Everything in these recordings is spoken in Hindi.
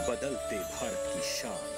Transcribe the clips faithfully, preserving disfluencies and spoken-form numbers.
बदलते भारत की शान।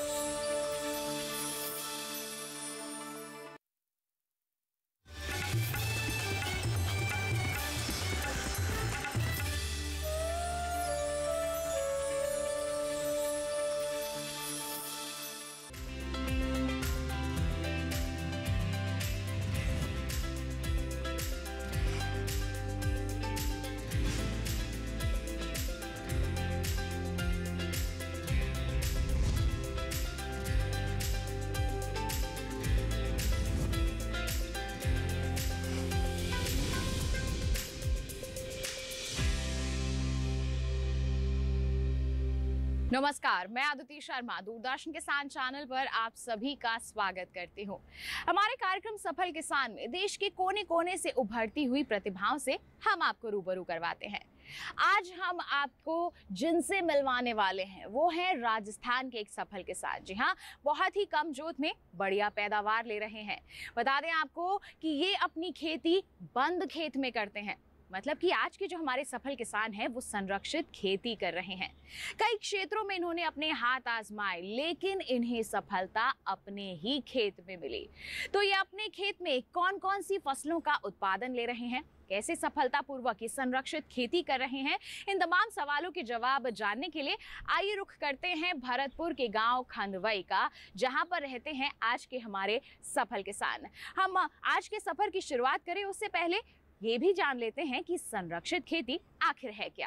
नमस्कार, मैं अदिति शर्मा दूरदर्शन किसान चैनल पर आप सभी का स्वागत करती हूँ। हमारे कार्यक्रम सफल किसान में देश के कोने कोने से उभरती हुई प्रतिभाओं से हम आपको रूबरू करवाते हैं। आज हम आपको जिनसे मिलवाने वाले हैं वो हैं राजस्थान के एक सफल किसान। जी हाँ, बहुत ही कम जोत में बढ़िया पैदावार ले रहे हैं। बता दें आपको कि ये अपनी खेती बंद खेत में करते हैं, मतलब कि आज के जो हमारे सफल किसान हैं वो संरक्षित खेती कर रहे हैं। कई क्षेत्रों में इन्होंने अपने हाथ आजमाए, लेकिन इन्हें सफलता अपने ही खेत में मिली। तो ये अपने खेत में कौन कौन सी फसलों का उत्पादन ले रहे हैं, कैसे सफलतापूर्वक ये संरक्षित खेती कर रहे हैं, इन तमाम सवालों के जवाब जानने के लिए आइए रुख करते हैं भरतपुर के गांव खंदवई का, जहां पर रहते हैं आज के हमारे सफल किसान। हम आज के सफर की शुरुआत करें उससे पहले ये भी जान लेते हैं कि संरक्षित खेती आखिर है क्या।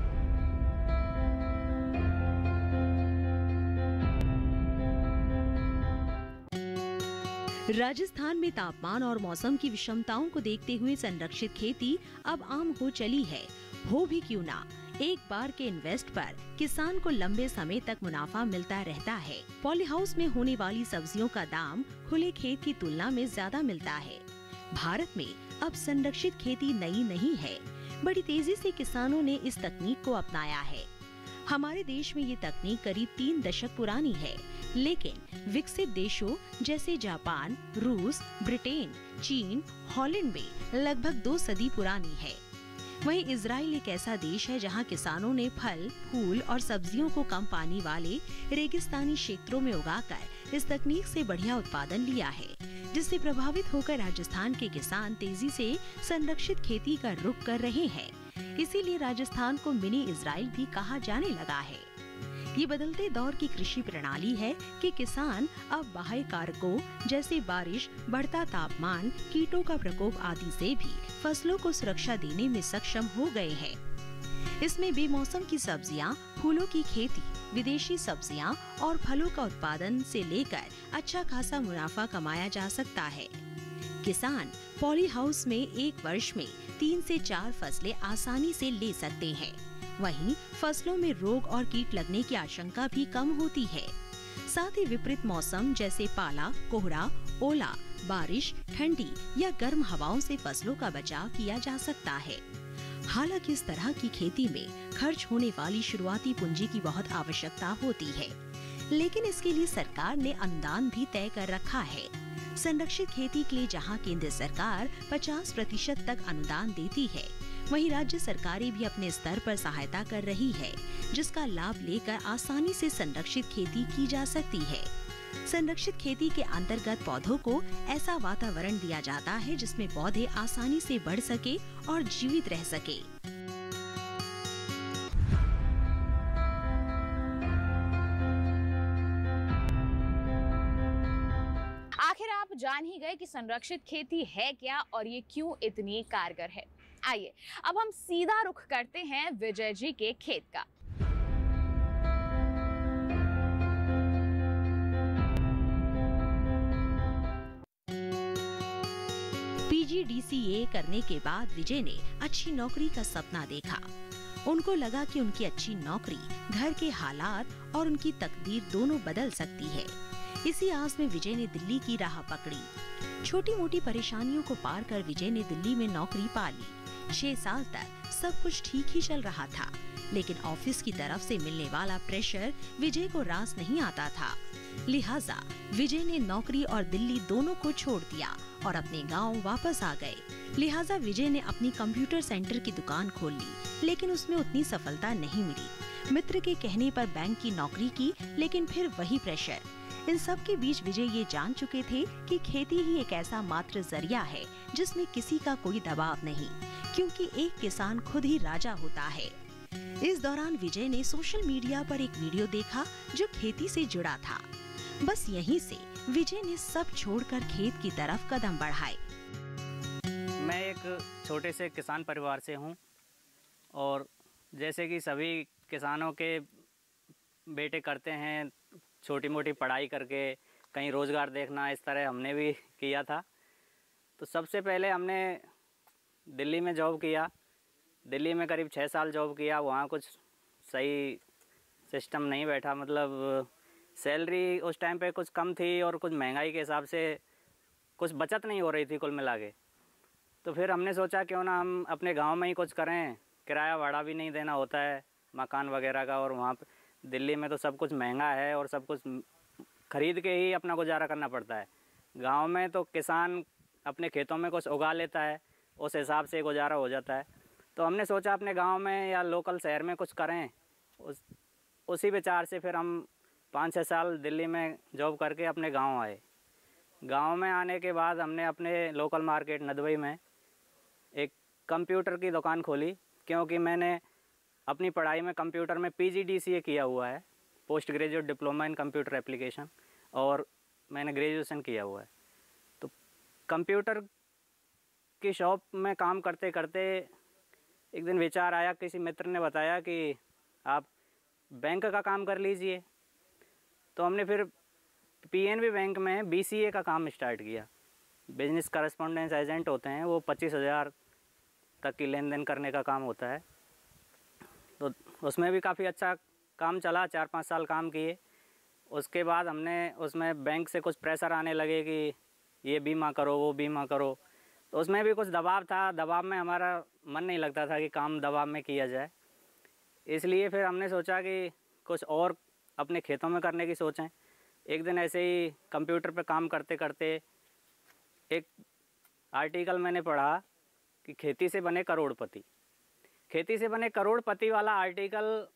राजस्थान में तापमान और मौसम की विषमताओं को देखते हुए संरक्षित खेती अब आम हो चली है। हो भी क्यों ना, एक बार के इन्वेस्ट पर किसान को लंबे समय तक मुनाफा मिलता रहता है। पॉली हाउस में होने वाली सब्जियों का दाम खुले खेत की तुलना में ज्यादा मिलता है। भारत में अब संरक्षित खेती नई नहीं है, बड़ी तेजी से किसानों ने इस तकनीक को अपनाया है। हमारे देश में ये तकनीक करीब तीन दशक पुरानी है, लेकिन विकसित देशों जैसे जापान, रूस, ब्रिटेन, चीन, हॉलैंड में लगभग दो सदी पुरानी है। वहीं इजराइल एक ऐसा देश है जहां किसानों ने फल, फूल और सब्जियों को कम पानी वाले रेगिस्तानी क्षेत्रों में उगाकर इस तकनीक से बढ़िया उत्पादन लिया है, जिससे प्रभावित होकर राजस्थान के किसान तेजी से संरक्षित खेती का रुख कर रहे हैं। इसीलिए राजस्थान को मिनी इजराइल भी कहा जाने लगा है। ये बदलते दौर की कृषि प्रणाली है कि किसान अब बाह्य कारकों जैसे बारिश, बढ़ता तापमान, कीटों का प्रकोप आदि से भी फसलों को सुरक्षा देने में सक्षम हो गए हैं। इसमें बेमौसम की सब्जियां, फूलों की खेती, विदेशी सब्जियां और फलों का उत्पादन से लेकर अच्छा खासा मुनाफा कमाया जा सकता है। किसान पॉली हाउस में एक वर्ष में तीन से चार फसलें आसानी से ले सकते हैं। वहीं फसलों में रोग और कीट लगने की आशंका भी कम होती है। साथ ही विपरीत मौसम जैसे पाला, कोहरा, ओला, बारिश, ठंडी या गर्म हवाओं से फसलों का बचाव किया जा सकता है। हालांकि इस तरह की खेती में खर्च होने वाली शुरुआती पूंजी की बहुत आवश्यकता होती है, लेकिन इसके लिए सरकार ने अनुदान भी तय कर रखा है। संरक्षित खेती के लिए जहां केंद्र सरकार पचास प्रतिशत तक अनुदान देती है, वहीं राज्य सरकारें भी अपने स्तर पर सहायता कर रही है, जिसका लाभ लेकर आसानी से संरक्षित खेती की जा सकती है। संरक्षित खेती के अंतर्गत पौधों को ऐसा वातावरण दिया जाता है जिसमें पौधे आसानी से बढ़ सके और जीवित रह सके। आखिर आप जान ही गए कि संरक्षित खेती है क्या और ये क्यों इतनी कारगर है। आइए अब हम सीधा रुख करते हैं विजय जी के खेत का। पी जी डी सी ए करने के बाद विजय ने अच्छी नौकरी का सपना देखा। उनको लगा कि उनकी अच्छी नौकरी घर के हालात और उनकी तकदीर दोनों बदल सकती है। इसी आस में विजय ने दिल्ली की राह पकड़ी। छोटी मोटी परेशानियों को पार कर विजय ने दिल्ली में नौकरी पा ली। छह साल तक सब कुछ ठीक ही चल रहा था, लेकिन ऑफिस की तरफ से मिलने वाला प्रेशर विजय को रास नहीं आता था। लिहाजा विजय ने नौकरी और दिल्ली दोनों को छोड़ दिया और अपने गांव वापस आ गए। लिहाजा विजय ने अपनी कंप्यूटर सेंटर की दुकान खोल ली, लेकिन उसमें उतनी सफलता नहीं मिली। मित्र के कहने पर बैंक की नौकरी की, लेकिन फिर वही प्रेशर। इन सब के बीच विजय ये जान चुके थे कि खेती ही एक ऐसा मात्र जरिया है जिसमें किसी का कोई दबाव नहीं, क्योंकि एक किसान खुद ही राजा होता है। इस दौरान विजय ने सोशल मीडिया पर एक वीडियो देखा जो खेती से जुड़ा था। बस यहीं से विजय ने सब छोड़कर खेत की तरफ कदम बढ़ाए। मैं एक छोटे से किसान परिवार से हूं और जैसे कि सभी किसानों के बेटे करते हैं, छोटी मोटी पढ़ाई करके कहीं रोज़गार देखना, इस तरह हमने भी किया था। तो सबसे पहले हमने दिल्ली में जॉब किया। दिल्ली में करीब छः साल जॉब किया। वहाँ कुछ सही सिस्टम नहीं बैठा, मतलब सैलरी उस टाइम पे कुछ कम थी और कुछ महंगाई के हिसाब से कुछ बचत नहीं हो रही थी कुल मिला के। तो फिर हमने सोचा क्यों ना हम अपने गांव में ही कुछ करें, किराया भाड़ा भी नहीं देना होता है मकान वगैरह का, और वहाँ पे दिल्ली में तो सब कुछ महंगा है और सब कुछ ख़रीद के ही अपना गुजारा करना पड़ता है। गांव में तो किसान अपने खेतों में कुछ उगा लेता है, उस हिसाब से गुजारा हो जाता है। तो हमने सोचा अपने गांव में या लोकल शहर में कुछ करें। उस उसी विचार से फिर हम पाँच छः साल दिल्ली में जॉब करके अपने गांव आए। गांव में आने के बाद हमने अपने लोकल मार्केट नदवई में एक कंप्यूटर की दुकान खोली, क्योंकि मैंने अपनी पढ़ाई में कंप्यूटर में पी जी डी सी ए किया हुआ है, post graduate diploma in computer application, और मैंने ग्रेजुएशन किया हुआ है। तो कंप्यूटर की शॉप में काम करते करते एक दिन विचार आया, किसी मित्र ने बताया कि आप बैंक का काम कर लीजिए। तो हमने फिर पी एन बी बैंक में बी सी ए का काम स्टार्ट किया। बिजनेस करस्पॉन्डेंस एजेंट होते हैं, वो पच्चीस हज़ार तक की लेन देन करने का काम होता है। तो उसमें भी काफ़ी अच्छा काम चला, चार पाँच साल काम किए। उसके बाद हमने उसमें बैंक से कुछ प्रेशर आने लगे कि ये बीमा करो, वो बीमा करो। तो उसमें भी कुछ दबाव था। दबाव में हमारा मन नहीं लगता था कि काम दबाव में किया जाए। इसलिए फिर हमने सोचा कि कुछ और अपने खेतों में करने की सोचें। एक दिन ऐसे ही कंप्यूटर पे काम करते करते एक आर्टिकल मैंने पढ़ा कि खेती से बने करोड़पति। खेती से बने करोड़पति वाला आर्टिकल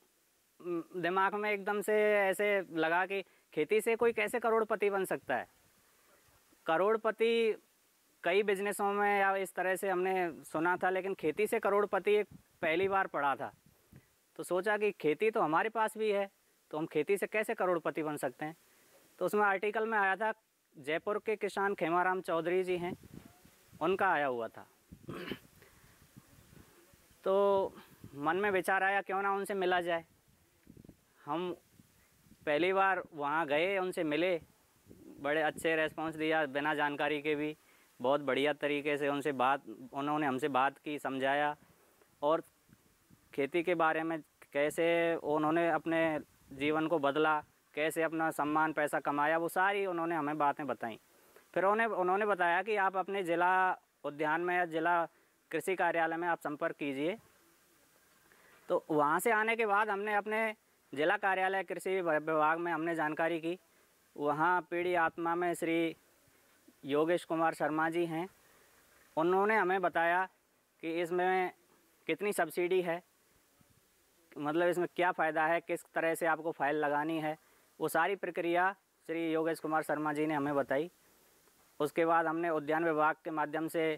दिमाग में एकदम से ऐसे लगा कि खेती से कोई कैसे करोड़पति बन सकता है। करोड़पति कई बिजनेसों में या इस तरह से हमने सुना था, लेकिन खेती से करोड़पति एक पहली बार पढ़ा था। तो सोचा कि खेती तो हमारे पास भी है, तो हम खेती से कैसे करोड़पति बन सकते हैं। तो उसमें आर्टिकल में आया था, जयपुर के किसान खेमाराम चौधरी जी हैं, उनका आया हुआ था। तो मन में विचार आया क्यों ना उनसे मिला जाए। हम पहली बार वहाँ गए, उनसे मिले, बड़े अच्छे रेस्पॉन्स दिया, बिना जानकारी के भी बहुत बढ़िया तरीके से उनसे बात उन्होंने हमसे बात की, समझाया, और खेती के बारे में कैसे उन्होंने अपने जीवन को बदला, कैसे अपना सम्मान पैसा कमाया, वो सारी उन्होंने हमें बातें बताई। फिर उन्हें उन्होंने बताया कि आप अपने ज़िला उद्यान में या ज़िला कृषि कार्यालय में आप संपर्क कीजिए। तो वहाँ से आने के बाद हमने अपने ज़िला कार्यालय कृषि विभाग में हमने जानकारी की। वहाँ पीढ़ी आत्मा में श्री योगेश कुमार शर्मा जी हैं, उन्होंने हमें बताया कि इसमें कितनी सब्सिडी है, मतलब इसमें क्या फ़ायदा है, किस तरह से आपको फाइल लगानी है, वो सारी प्रक्रिया श्री योगेश कुमार शर्मा जी ने हमें बताई। उसके बाद हमने उद्यान विभाग के माध्यम से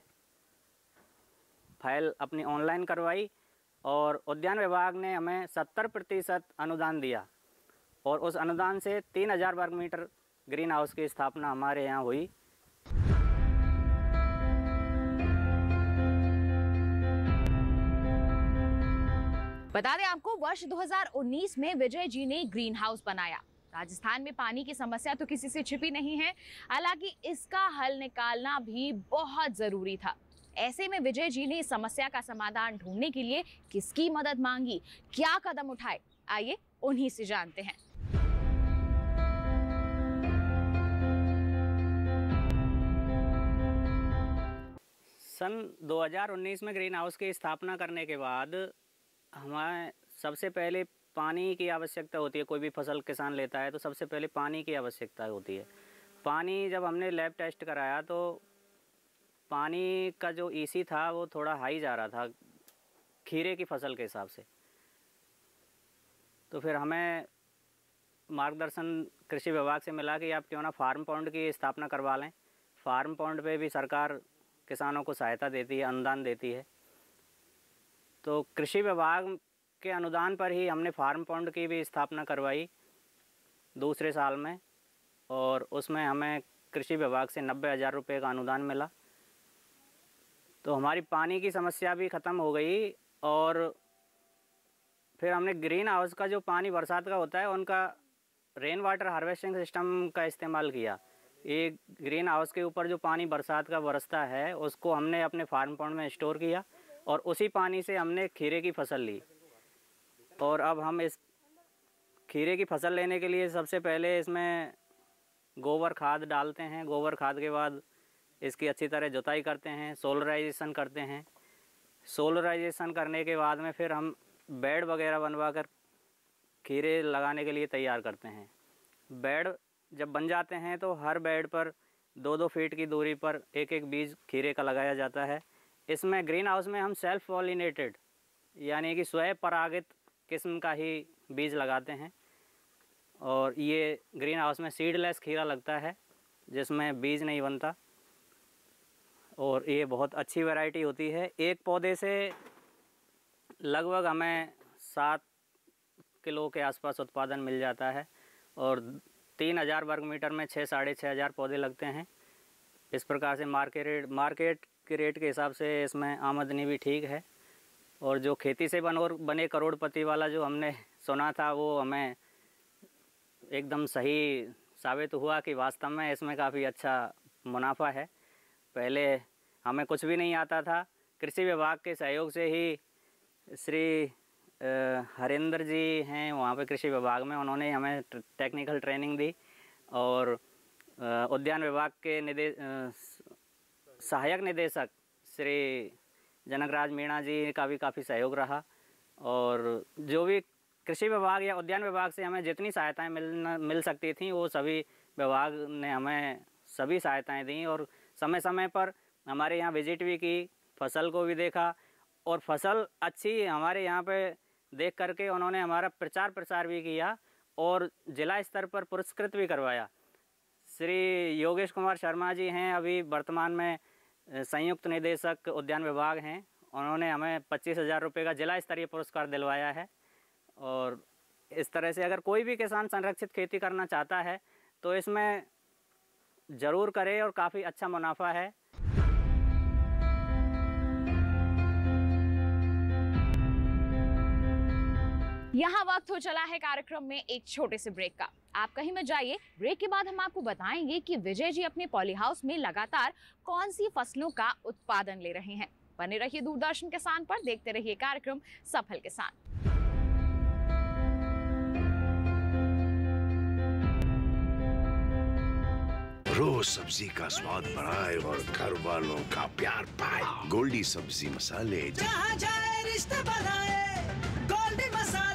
फाइल अपनी ऑनलाइन करवाई और उद्यान विभाग ने हमें सत्तर प्रतिशत अनुदान दिया, और उस अनुदान से तीन हज़ार वर्ग मीटर ग्रीन हाउस की स्थापना हमारे यहाँ हुई। बता दें आपको, वर्ष दो हज़ार उन्नीस में विजय जी ने ग्रीन हाउस बनाया। राजस्थान में पानी की समस्या तो किसी से छिपी नहीं है, हालांकि इसका हल निकालना भी बहुत जरूरी था। ऐसे में विजय जी ने इस समस्या का समाधान ढूंढने के लिए किसकी मदद मांगी, क्या कदम उठाए, आइए उन्हीं से जानते हैं। सन दो हज़ार उन्नीस में ग्रीन हाउस की स्थापना करने के बाद हमें सबसे पहले पानी की आवश्यकता होती है। कोई भी फसल किसान लेता है तो सबसे पहले पानी की आवश्यकता होती है। पानी जब हमने लैब टेस्ट कराया तो पानी का जो ई सी था वो थोड़ा हाई जा रहा था खीरे की फसल के हिसाब से। तो फिर हमें मार्गदर्शन कृषि विभाग से मिला कि आप क्यों ना फार्म पॉन्ड की स्थापना करवा लें। फार्म पॉन्ड पे भी सरकार किसानों को सहायता देती है, अनुदान देती है। तो कृषि विभाग के अनुदान पर ही हमने फार्म पॉन्ड की भी स्थापना करवाई दूसरे साल में, और उसमें हमें कृषि विभाग से नब्बे हज़ार रुपये का अनुदान मिला। तो हमारी पानी की समस्या भी ख़त्म हो गई। और फिर हमने ग्रीन हाउस का जो पानी बरसात का होता है उनका रेन वाटर हार्वेस्टिंग सिस्टम का इस्तेमाल किया। ये ग्रीन हाउस के ऊपर जो पानी बरसात का बरसता है उसको हमने अपने फार्म पॉन्ड में स्टोर किया और उसी पानी से हमने खीरे की फसल ली। और अब हम इस खीरे की फसल लेने के लिए सबसे पहले इसमें गोबर खाद डालते हैं। गोबर खाद के बाद इसकी अच्छी तरह जुताई करते हैं, सोलराइजेशन करते हैं। सोलराइजेशन करने के बाद में फिर हम बेड वगैरह बनवा कर खीरे लगाने के लिए तैयार करते हैं। बेड जब बन जाते हैं तो हर बेड पर दो दो फीट की दूरी पर एक एक बीज खीरे का लगाया जाता है। इसमें ग्रीन हाउस में हम सेल्फ पॉलिनेटेड यानी कि स्वयं परागित किस्म का ही बीज लगाते हैं। और ये ग्रीन हाउस में सीडलेस खीरा लगता है जिसमें बीज नहीं बनता, और ये बहुत अच्छी वैरायटी होती है। एक पौधे से लगभग हमें सात किलो के आसपास उत्पादन मिल जाता है, और तीन हज़ार वर्ग मीटर में छः साढ़े छः हज़ार पौधे लगते हैं। इस प्रकार से मार्केट रेट मार्केट के रेट के हिसाब से इसमें आमदनी भी ठीक है। और जो खेती से बनो बने करोड़पति वाला जो हमने सुना था वो हमें एकदम सही साबित हुआ कि वास्तव में इसमें काफ़ी अच्छा मुनाफा है। पहले हमें कुछ भी नहीं आता था, कृषि विभाग के सहयोग से ही श्री हरेंद्र जी हैं वहाँ पे कृषि विभाग में, उन्होंने हमें टेक्निकल ट्रेनिंग दी। और उद्यान विभाग के निदेश सहायक निदेशक श्री जनकराज मीणा जी का भी काफ़ी सहयोग रहा। और जो भी कृषि विभाग या उद्यान विभाग से हमें जितनी सहायताएं मिल मिल सकती थी वो सभी विभाग ने हमें सभी सहायताएं दी। और समय समय पर हमारे यहाँ विजिट भी की, फसल को भी देखा, और फसल अच्छी हमारे यहाँ पे देख करके उन्होंने हमारा प्रचार प्रसार भी किया और जिला स्तर पर पुरस्कृत भी करवाया। श्री योगेश कुमार शर्मा जी हैं, अभी वर्तमान में संयुक्त निदेशक उद्यान विभाग हैं, उन्होंने हमें पच्चीस हज़ार रुपये का जिला स्तरीय पुरस्कार दिलवाया है। और इस तरह से अगर कोई भी किसान संरक्षित खेती करना चाहता है तो इसमें ज़रूर करे और काफ़ी अच्छा मुनाफा है। यहाँ वक्त हो चला है कार्यक्रम में एक छोटे से ब्रेक का। आप कहीं मत जाइए, ब्रेक के बाद हम आपको बताएंगे कि विजय जी अपने पॉली हाउस में लगातार कौन सी फसलों का उत्पादन ले रहे हैं। बने रहिए दूरदर्शन किसान पर, देखते रहिए कार्यक्रम सफल किसान। रोज सब्जी का स्वाद बढ़ाए और घर वालों का प्यार पाए। गोल्डी सब्जी मसाले, जहाँ जाए रिश्ते बनाए, गोल्डी मसाले।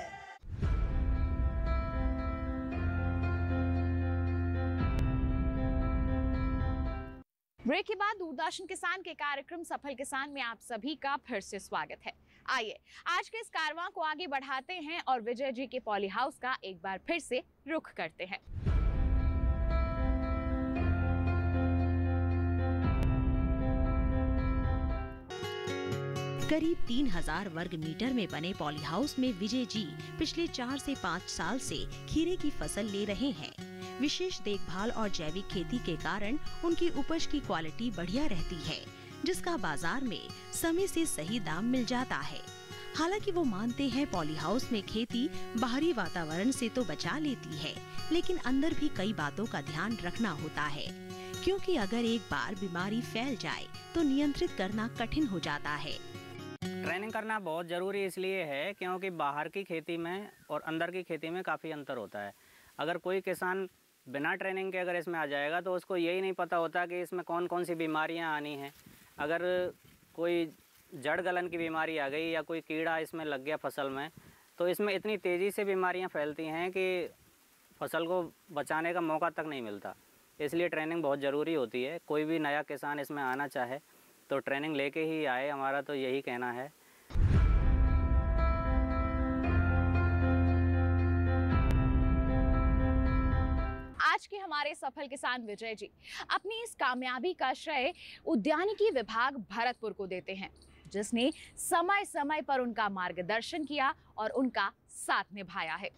ब्रेक के बाद दूरदर्शन किसान के कार्यक्रम सफल किसान में आप सभी का फिर से स्वागत है। आइए आज के इस कारवां को आगे बढ़ाते हैं और विजय जी के पॉली हाउस का एक बार फिर से रुख करते हैं। करीब तीन हज़ार वर्ग मीटर में बने पॉली हाउस में विजय जी पिछले चार से पाँच साल से खीरे की फसल ले रहे हैं। विशेष देखभाल और जैविक खेती के कारण उनकी उपज की क्वालिटी बढ़िया रहती है, जिसका बाजार में समय से सही दाम मिल जाता है। हालांकि वो मानते हैं पॉली हाउस में खेती बाहरी वातावरण से तो बचा लेती है, लेकिन अंदर भी कई बातों का ध्यान रखना होता है, क्योंकि अगर एक बार बीमारी फैल जाए तो नियंत्रित करना कठिन हो जाता है। ट्रेनिंग करना बहुत ज़रूरी इसलिए है क्योंकि बाहर की खेती में और अंदर की खेती में काफ़ी अंतर होता है। अगर कोई किसान बिना ट्रेनिंग के अगर इसमें आ जाएगा तो उसको यही नहीं पता होता कि इसमें कौन कौन सी बीमारियां आनी हैं। अगर कोई जड़ गलन की बीमारी आ गई या कोई कीड़ा इसमें लग गया फसल में, तो इसमें इतनी तेज़ी से बीमारियां फैलती हैं कि फसल को बचाने का मौका तक नहीं मिलता। इसलिए ट्रेनिंग बहुत ज़रूरी होती है। कोई भी नया किसान इसमें आना चाहे तो ट्रेनिंग लेके ही आए, हमारा तो यही कहना है। आज के हमारे सफल किसान विजय जी अपनी इस कामयाबी का श्रेय उद्यानिकी विभाग भरतपुर को देते हैं, जिसने समय समय पर उनका मार्गदर्शन किया और उनका साथ निभाया है।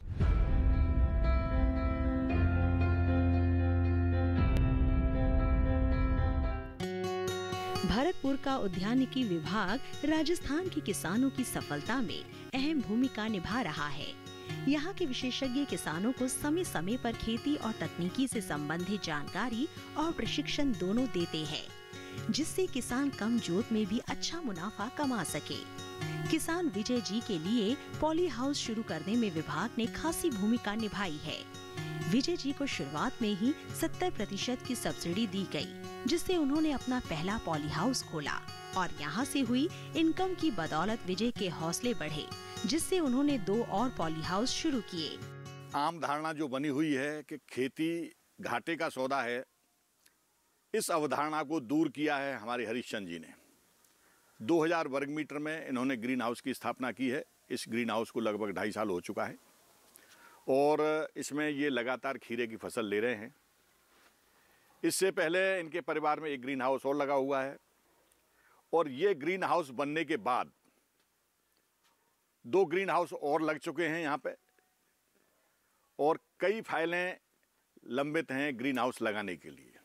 भरतपुर का उद्यानिकी विभाग राजस्थान के किसानों की सफलता में अहम भूमिका निभा रहा है। यहाँ के विशेषज्ञ किसानों को समय समय पर खेती और तकनीकी से संबंधित जानकारी और प्रशिक्षण दोनों देते हैं, जिससे किसान कम जोत में भी अच्छा मुनाफा कमा सके। किसान विजय जी के लिए पॉली हाउस शुरू करने में विभाग ने खासी भूमिका निभाई है। विजय जी को शुरुआत में ही सत्तर प्रतिशत की सब्सिडी दी गई, जिससे उन्होंने अपना पहला पॉली हाउस खोला और यहाँ से हुई इनकम की बदौलत विजय के हौसले बढ़े, जिससे उन्होंने दो और पॉली हाउस शुरू किए। आम धारणा जो बनी हुई है कि खेती घाटे का सौदा है, इस अवधारणा को दूर किया है हमारे हरीशचंद्र जी ने। दो हज़ार वर्ग मीटर में इन्होंने ग्रीन हाउस की स्थापना की है। इस ग्रीन हाउस को लगभग ढाई साल हो चुका है और इसमें ये लगातार खीरे की फसल ले रहे हैं। इससे पहले इनके परिवार में एक ग्रीन हाउस और लगा हुआ है और ये ग्रीन हाउस बनने के बाद दो ग्रीन हाउस और लग चुके हैं यहाँ पे और कई फाइलें लंबित हैं ग्रीन हाउस लगाने के लिए।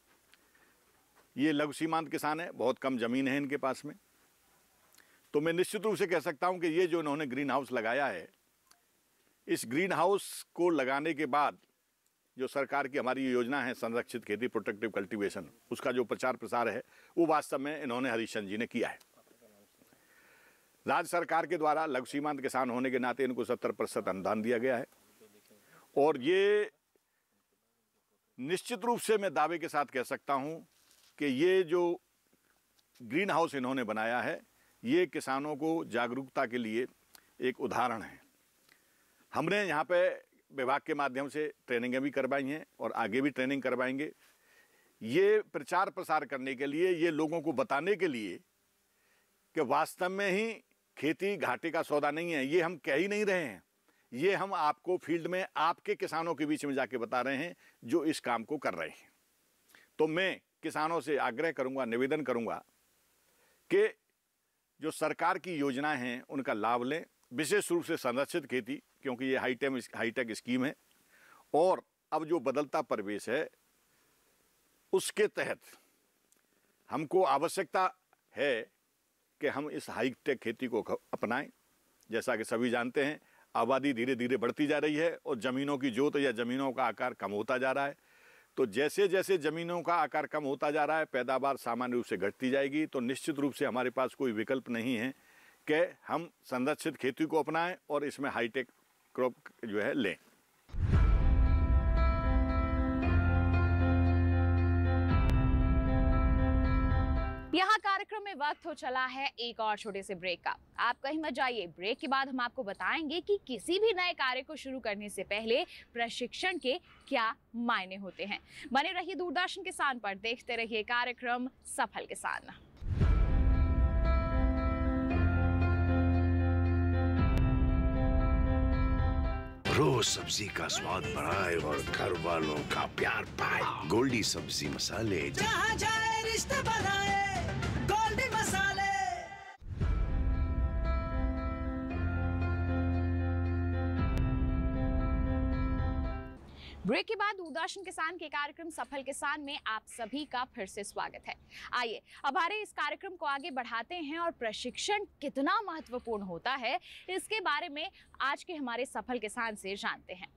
ये लघु सीमांत किसान है, बहुत कम जमीन है इनके पास में, तो मैं निश्चित रूप से कह सकता हूँ कि ये जो इन्होंने ग्रीन हाउस लगाया है, इस ग्रीन हाउस को लगाने के बाद जो सरकार की हमारी योजना है संरक्षित खेती प्रोटेक्टिव कल्टीवेशन, उसका जो प्रचार प्रसार है वो वास्तव में इन्होंने हरीशचंद्र जी ने किया है। राज्य सरकार के द्वारा लघु सीमांत किसान होने के नाते इनको सत्तर प्रतिशत अनुदान दिया गया है और ये निश्चित रूप से मैं दावे के साथ कह सकता हूं कि ये जो ग्रीन हाउस इन्होंने बनाया है ये किसानों को जागरूकता के लिए एक उदाहरण है। हमने यहाँ पे विभाग के माध्यम से ट्रेनिंगें भी करवाई हैं और आगे भी ट्रेनिंग करवाएंगे। ये प्रचार प्रसार करने के लिए, ये लोगों को बताने के लिए कि वास्तव में ही खेती घाटे का सौदा नहीं है। ये हम कह ही नहीं रहे हैं, ये हम आपको फील्ड में आपके किसानों के बीच में जाके बता रहे हैं जो इस काम को कर रहे हैं। तो मैं किसानों से आग्रह करूंगा, निवेदन करूंगा कि जो सरकार की योजनाएं हैं उनका लाभ लें, विशेष रूप से संरक्षित खेती, क्योंकि ये हाईटेक हाईटेक स्कीम है और अब जो बदलता परिवेश है उसके तहत हमको आवश्यकता है कि हम इस हाईटेक खेती को अपनाएं। जैसा कि सभी जानते हैं, आबादी धीरे धीरे बढ़ती जा रही है और ज़मीनों की जोत या ज़मीनों का आकार कम होता जा रहा है। तो जैसे जैसे ज़मीनों का आकार कम होता जा रहा है, पैदावार सामान्य रूप से घटती जाएगी। तो निश्चित रूप से हमारे पास कोई विकल्प नहीं है कि हम संरक्षित खेती को अपनाएं और इसमें हाईटेक क्रॉप जो है लें। यहाँ कार्यक्रम में वक्त हो चला है एक और छोटे से ब्रेक का। आप कहीं मत जाइए, ब्रेक के बाद हम आपको बताएंगे कि किसी भी नए कार्य को शुरू करने से पहले प्रशिक्षण के क्या मायने होते हैं। बने रहिए दूरदर्शन किसान पर, देखते रहिए कार्यक्रम सफल किसान। रोज सब्जी का स्वाद बढ़ाए और घर वालों का प्यार पाए। गोल्डी सब्जी मसाले, जहाँ जाए रिश्ते बनाए गोल्डी मसाले। ब्रेक के बाद दूरदर्शन किसान के कार्यक्रम सफल किसान में आप सभी का फिर से स्वागत है। आइए अब हमारे इस कार्यक्रम को आगे बढ़ाते हैं और प्रशिक्षण कितना महत्वपूर्ण होता है इसके बारे में आज के हमारे सफल किसान से जानते हैं।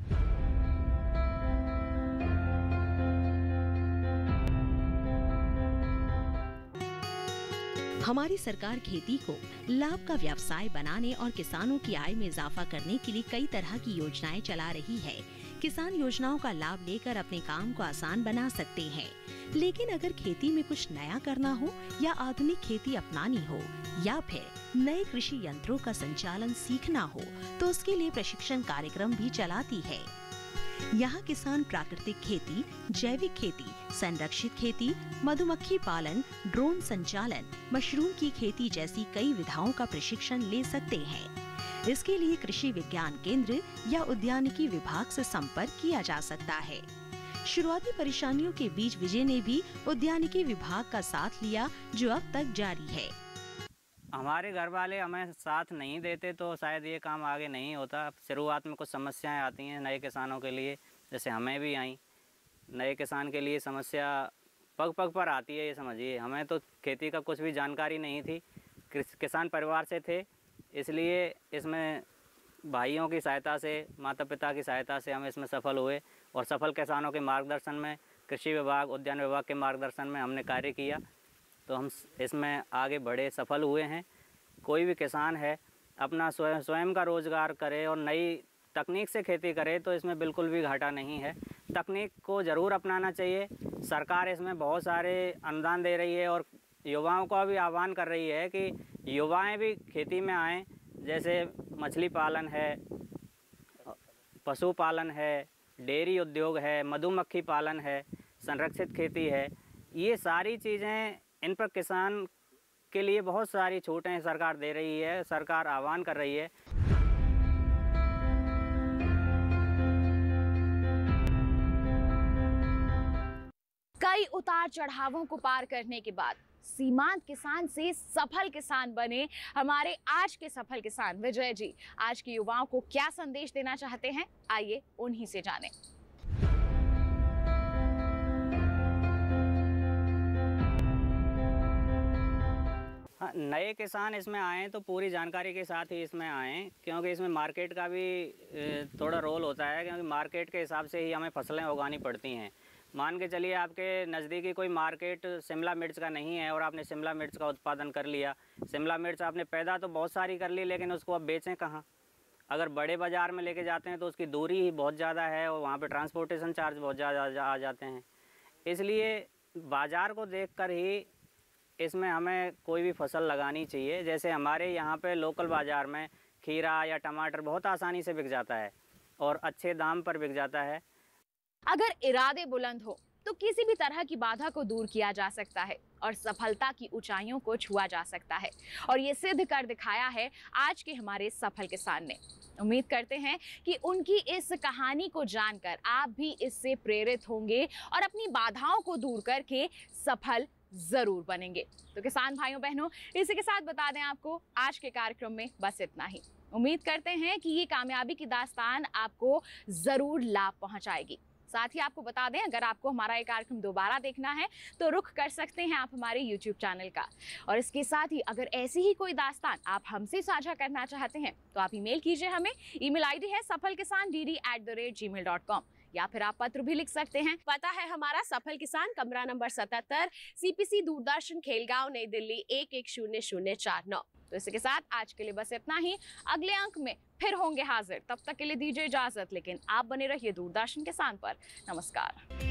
हमारी सरकार खेती को लाभ का व्यवसाय बनाने और किसानों की आय में इजाफा करने के लिए कई तरह की योजनाएं चला रही है। किसान योजनाओं का लाभ लेकर अपने काम को आसान बना सकते हैं, लेकिन अगर खेती में कुछ नया करना हो या आधुनिक खेती अपनानी हो या फिर नए कृषि यंत्रों का संचालन सीखना हो तो उसके लिए प्रशिक्षण कार्यक्रम भी चलाती है। यहाँ किसान प्राकृतिक खेती, जैविक खेती, संरक्षित खेती, मधुमक्खी पालन, ड्रोन संचालन, मशरूम की खेती जैसी कई विधाओं का प्रशिक्षण ले सकते हैं। इसके लिए कृषि विज्ञान केंद्र या उद्यानिकी विभाग से संपर्क किया जा सकता है। शुरुआती परेशानियों के बीच विजय ने भी उद्यानिकी विभाग का साथ लिया, जो अब तक जारी है। हमारे घर वाले हमें साथ नहीं देते तो शायद ये काम आगे नहीं होता। शुरुआत में कुछ समस्याएं आती हैं नए किसानों के लिए, जैसे हमें भी आई। नए किसान के लिए समस्या पग पग पर आती है, ये समझिए। हमें तो खेती का कुछ भी जानकारी नहीं थी, किसान परिवार से थे, इसलिए इसमें भाइयों की सहायता से, माता पिता की सहायता से हम इसमें सफल हुए और सफल किसानों के मार्गदर्शन में, कृषि विभाग, उद्यान विभाग के मार्गदर्शन में हमने कार्य किया, तो हम इसमें आगे बढ़े, सफल हुए हैं। कोई भी किसान है अपना स्वयं स्वयं का रोज़गार करे और नई तकनीक से खेती करे तो इसमें बिल्कुल भी घाटा नहीं है। तकनीक को ज़रूर अपनाना चाहिए। सरकार इसमें बहुत सारे अनुदान दे रही है और युवाओं का भी आह्वान कर रही है कि युवाएं भी खेती में आएँ। जैसे मछली पालन है, पशुपालन है, डेयरी उद्योग है, मधुमक्खी पालन है, संरक्षित खेती है, ये सारी चीज़ें, इन पर किसान के लिए बहुत सारी छूटें सरकार दे रही है, सरकार आह्वान कर रही है। कई उतार चढ़ावों को पार करने के बाद सीमांत किसान से सफल किसान बने हमारे आज के सफल किसान विजय जी आज के युवाओं को क्या संदेश देना चाहते हैं, आइए उन्हीं से जानें। हाँ, नए किसान इसमें आए तो पूरी जानकारी के साथ ही इसमें आएँ, क्योंकि इसमें मार्केट का भी थोड़ा रोल होता है, क्योंकि मार्केट के हिसाब से ही हमें फसलें उगानी पड़ती हैं। मान के चलिए आपके नज़दीकी कोई मार्केट शिमला मिर्च का नहीं है और आपने शिमला मिर्च का उत्पादन कर लिया। शिमला मिर्च आपने पैदा तो बहुत सारी कर ली, लेकिन उसको अब बेचें कहाँ? अगर बड़े बाज़ार में लेके जाते हैं तो उसकी दूरी ही बहुत ज़्यादा है और वहाँ पे ट्रांसपोर्टेशन चार्ज बहुत ज़्यादा आ जाते हैं। इसलिए बाज़ार को देखकर ही इसमें हमें कोई भी फसल लगानी चाहिए। जैसे हमारे यहाँ पे लोकल बाज़ार में खीरा या टमाटर बहुत आसानी से बिक जाता है और अच्छे दाम पर बिक जाता है। अगर इरादे बुलंद हो तो किसी भी तरह की बाधा को दूर किया जा सकता है और सफलता की ऊंचाइयों को छुआ जा सकता है, और ये सिद्ध कर दिखाया है आज के हमारे सफल किसान ने। उम्मीद करते हैं कि उनकी इस कहानी को जानकर आप भी इससे प्रेरित होंगे और अपनी बाधाओं को दूर करके सफल जरूर बनेंगे। तो किसान भाइयों बहनों, इसी के साथ बता दें आपको आज के कार्यक्रम में बस इतना ही। उम्मीद करते हैं कि ये कामयाबी की दास्तान आपको जरूर लाभ पहुंचाएगी। साथ ही आपको बता दें, अगर आपको हमारा ये कार्यक्रम दोबारा देखना है तो रुख कर सकते हैं आप हमारे यूट्यूब चैनल का। और इसके साथ ही अगर ऐसी ही कोई दास्तान आप हमसे साझा करना चाहते हैं तो आप ईमेल कीजिए हमें। ईमेल आईडी है Safal Kisan D D at the rate Gmail dot com, या फिर आप पत्र भी लिख सकते हैं। पता है हमारा सफल किसान, कमरा नंबर सतहत्तर, सीपीसी दूरदर्शन, खेलगांव, नई दिल्ली एक एक शून्य शून्य चार नौ। तो इसी के साथ आज के लिए बस इतना ही। अगले अंक में फिर होंगे हाजिर, तब तक के लिए दीजिए इजाजत, लेकिन आप बने रहिए दूरदर्शन किसान पर। नमस्कार।